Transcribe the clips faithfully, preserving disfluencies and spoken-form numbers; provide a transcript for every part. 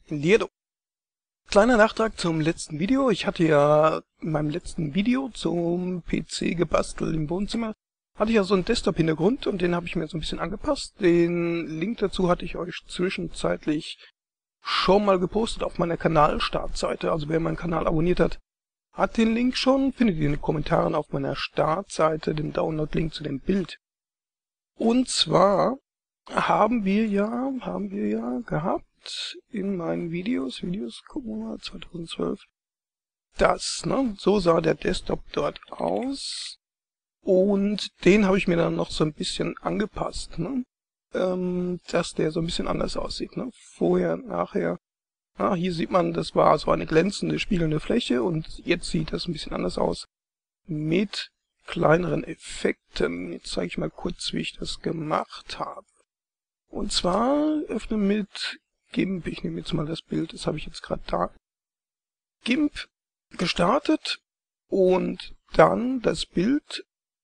Liedo. Kleiner Nachtrag zum letzten Video. Ich hatte ja in meinem letzten Video zum P C gebastelt im Wohnzimmer, hatte ich ja so einen Desktop-Hintergrund und den habe ich mir so ein bisschen angepasst. Den Link dazu hatte ich euch zwischenzeitlich schon mal gepostet auf meiner Kanalstartseite. Also wer meinen Kanal abonniert hat, hat den Link schon. Findet ihr in den Kommentaren auf meiner Startseite den Download-Link zu dem Bild. Und zwar haben wir ja, haben wir ja gehabt in meinen Videos, Videos, gucken wir mal, zweitausendzwölf, das, ne, so sah der Desktop dort aus und den habe ich mir dann noch so ein bisschen angepasst, ne, ähm, dass der so ein bisschen anders aussieht, ne, vorher, nachher. Ah, hier sieht man, das war so eine glänzende, spiegelnde Fläche und jetzt sieht das ein bisschen anders aus mit kleineren Effekten. Jetzt zeige ich mal kurz, wie ich das gemacht habe. Und zwar öffne mit GIMP, ich nehme jetzt mal das Bild, das habe ich jetzt gerade da. GIMP gestartet und dann das Bild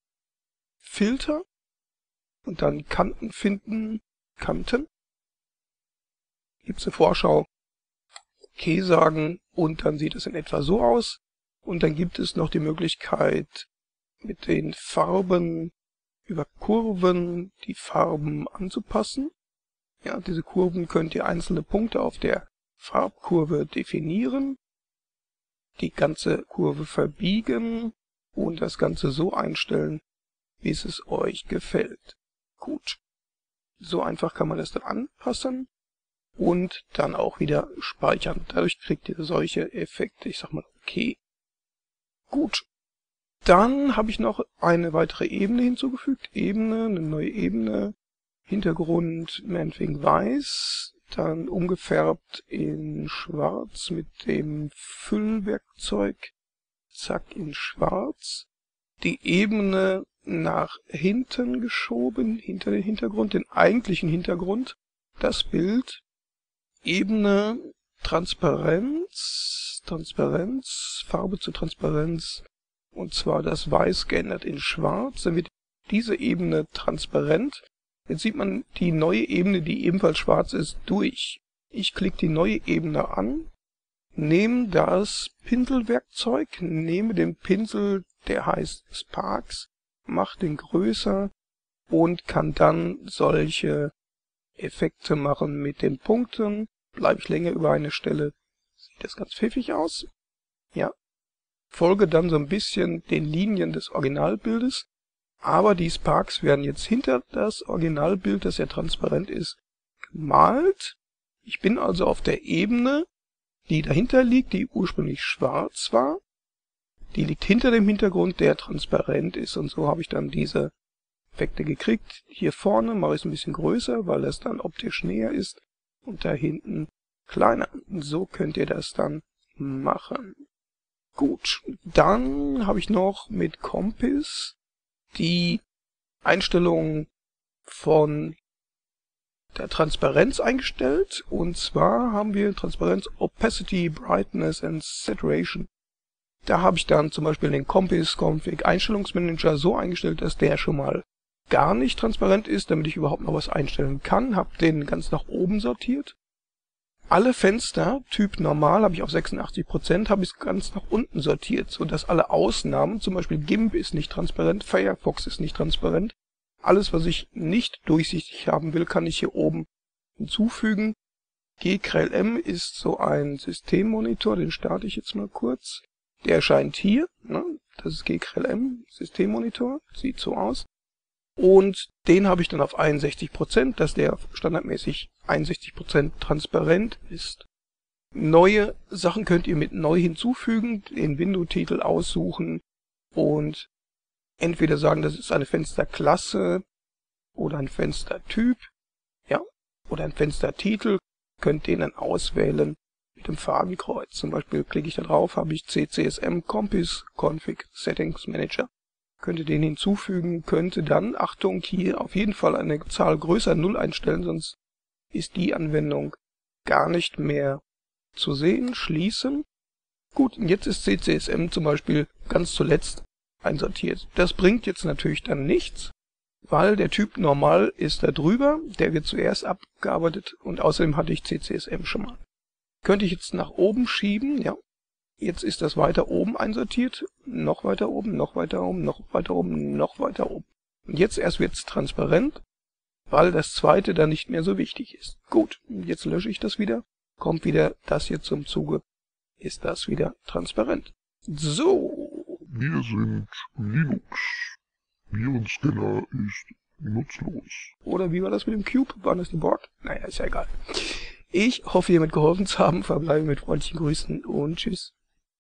Filter und dann Kanten finden, Kanten. Gibt es eine Vorschau, okay sagen und dann sieht es in etwa so aus. Und dann gibt es noch die Möglichkeit mit den Farben über Kurven die Farben anzupassen. Ja, diese Kurven könnt ihr einzelne Punkte auf der Farbkurve definieren, die ganze Kurve verbiegen und das Ganze so einstellen, wie es, es euch gefällt. Gut, so einfach kann man das dann anpassen und dann auch wieder speichern. Dadurch kriegt ihr solche Effekte. Ich sag mal, okay. Gut, dann habe ich noch eine weitere Ebene hinzugefügt. Ebene, eine neue Ebene. Hintergrund meinetwegen weiß, dann umgefärbt in schwarz mit dem Füllwerkzeug, zack, in schwarz, die Ebene nach hinten geschoben, hinter den Hintergrund, den eigentlichen Hintergrund, das Bild, Ebene, Transparenz, Transparenz, Farbe zu Transparenz, und zwar das Weiß geändert in schwarz, dann wird diese Ebene transparent. Jetzt sieht man die neue Ebene, die ebenfalls schwarz ist, durch. Ich klicke die neue Ebene an, nehme das Pinselwerkzeug, nehme den Pinsel, der heißt Sparks, mache den größer und kann dann solche Effekte machen mit den Punkten. Bleibe ich länger über eine Stelle, sieht das ganz pfiffig aus. Ja, folge dann so ein bisschen den Linien des Originalbildes. Aber die Sparks werden jetzt hinter das Originalbild, das ja transparent ist, gemalt. Ich bin also auf der Ebene, die dahinter liegt, die ursprünglich schwarz war. Die liegt hinter dem Hintergrund, der transparent ist. Und so habe ich dann diese Effekte gekriegt. Hier vorne mache ich es ein bisschen größer, weil es dann optisch näher ist. Und da hinten kleiner. Und so könnt ihr das dann machen. Gut, dann habe ich noch mit Compass die Einstellung von der Transparenz eingestellt. Und zwar haben wir Transparenz, Opacity, Brightness and Saturation. Da habe ich dann zum Beispiel den Compass Config Einstellungsmanager so eingestellt, dass der schon mal gar nicht transparent ist, damit ich überhaupt noch was einstellen kann. Habe den ganz nach oben sortiert. Alle Fenster, Typ normal, habe ich auf sechsundachtzig Prozent, habe ich ganz nach unten sortiert, sodass alle Ausnahmen, zum Beispiel GIMP ist nicht transparent, Firefox ist nicht transparent. Alles, was ich nicht durchsichtig haben will, kann ich hier oben hinzufügen. G C R L M ist so ein Systemmonitor, den starte ich jetzt mal kurz. Der erscheint hier, ne? Das ist G C R L M, Systemmonitor, sieht so aus. Und den habe ich dann auf einundsechzig Prozent, dass der standardmäßig einundsechzig Prozent transparent ist. Neue Sachen könnt ihr mit neu hinzufügen, den Window-Titel aussuchen und entweder sagen, das ist eine Fensterklasse oder ein Fenstertyp, ja, oder ein Fenstertitel, könnt den dann auswählen mit dem Fadenkreuz. Zum Beispiel klicke ich da drauf, habe ich C C S M Compass Config Settings Manager. Könnte den hinzufügen, könnte dann, Achtung, hier auf jeden Fall eine Zahl größer null einstellen, sonst ist die Anwendung gar nicht mehr zu sehen. Schließen. Gut, und jetzt ist C C S M zum Beispiel ganz zuletzt einsortiert. Das bringt jetzt natürlich dann nichts, weil der Typ normal ist da drüber, der wird zuerst abgearbeitet und außerdem hatte ich C C S M schon mal. Könnte ich jetzt nach oben schieben, ja. Jetzt ist das weiter oben einsortiert, noch weiter oben, noch weiter oben, noch weiter oben, noch weiter oben. Und jetzt erst wird es transparent, weil das zweite dann nicht mehr so wichtig ist. Gut, jetzt lösche ich das wieder, kommt wieder das hier zum Zuge, ist das wieder transparent. So. Wir sind Linux. Virenscanner ist nutzlos. Oder wie war das mit dem Cube? War das die Borg? Naja, ist ja egal. Ich hoffe, ihr mitgeholfen zu haben. Verbleibe mit freundlichen Grüßen und tschüss.